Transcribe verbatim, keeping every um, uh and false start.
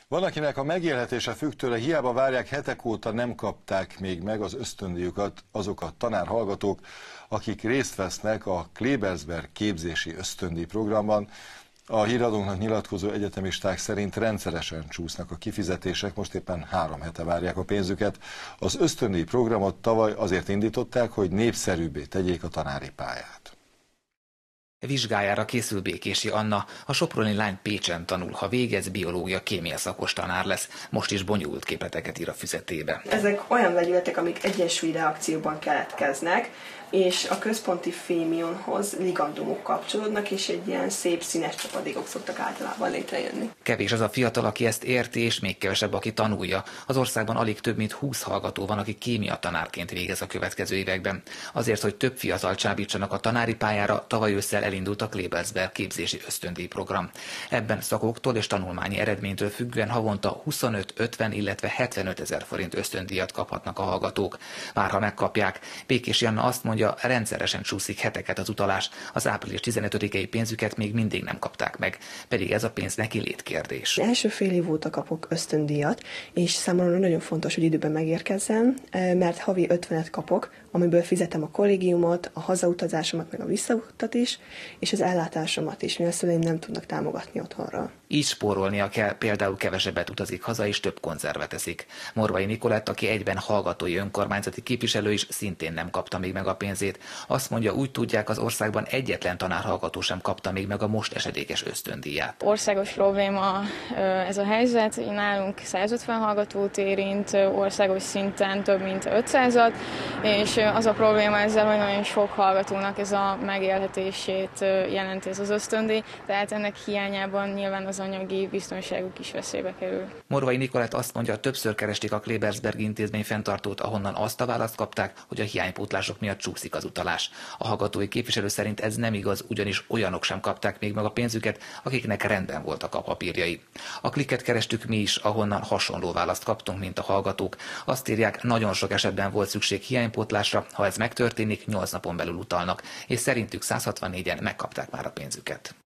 Van, akinek a megélhetése függ tőle, hiába várják, hetek óta nem kapták még meg az ösztöndíjukat azok a tanárhallgatók, akik részt vesznek a Klebersberg képzési ösztöndíj programban. A híradónknak nyilatkozó egyetemisták szerint rendszeresen csúsznak a kifizetések, most éppen három hete várják a pénzüket. Az ösztöndíj programot tavaly azért indították, hogy népszerűbbé tegyék a tanári pályát. Vizsgájára készül Békési Anna, a soproni lány Pécsen tanul, ha végez, biológia-kémia szakos tanár lesz. Most is bonyolult képleteket ír a füzetébe. Ezek olyan vegyületek, amik egyensúly reakcióban keletkeznek, és a központi fémionhoz ligandumok kapcsolódnak, és egy ilyen szép színes csapadékok szoktak általában létrejönni. Kevés az a fiatal, aki ezt érti, és még kevesebb, aki tanulja. Az országban alig több mint húsz hallgató van, aki kémia tanárként végez a következő években. Azért, hogy több fiatal csábítsanak a tanári pályára, tavaly ősszel elindult a Klebersberg képzési ösztöndíj program. Ebben szakoktól és tanulmányi eredménytől függően havonta huszonöt, ötven, illetve hetvenöt ezer forint ösztöndíjat kaphatnak a hallgatók. Már ha megkapják, Békési Anna azt mondja, rendszeresen csúszik heteket az utalás, az április tizenötödikei pénzüket még mindig nem kapták meg, pedig ez a pénz neki létkérdés. Első fél év óta kapok ösztöndíjat, és számomra nagyon fontos, hogy időben megérkezzem, mert havi ötvenet kapok, amiből fizetem a kollégiumot, a hazautazásomat, meg a visszautat is, és az ellátásomat is, mivel a szüleim nem tudnak támogatni otthonra. Így spórolnia kell, például kevesebbet utazik haza, és több konzervet eszik. Morvai Nikolett, aki egyben hallgatói önkormányzati képviselő is, szintén nem kapta még meg a pénzét. Azt mondja, úgy tudják, az országban egyetlen tanárhallgató sem kapta még meg a most esedékes ösztöndíját. Országos probléma ez a helyzet, nálunk százötven hallgatót érint, országos szinten több mint ötszázat, és az a probléma ezzel, hogy nagyon sok hallgatónak ez a megélhetését jelenti ez az ösztöndíj, tehát ennek hiányában nyilván az anyagi biztonságuk is veszélybe kerül. Morvai Nikolett azt mondja, többször keresték a Klebersberg intézmény fenntartót, ahonnan azt a választ kapták, hogy a hiánypótlások miatt csúszik az utalás. A hallgatói képviselő szerint ez nem igaz, ugyanis olyanok sem kapták még meg a pénzüket, akiknek rendben voltak a papírjai. A Klikket kerestük mi is, ahonnan hasonló választ kaptunk, mint a hallgatók. Azt írják, nagyon sok esetben volt szükség hiánypótlásra, ha ez megtörténik, nyolc napon belül utalnak, és szerintük száz hatvannégyen megkapták már a pénzüket.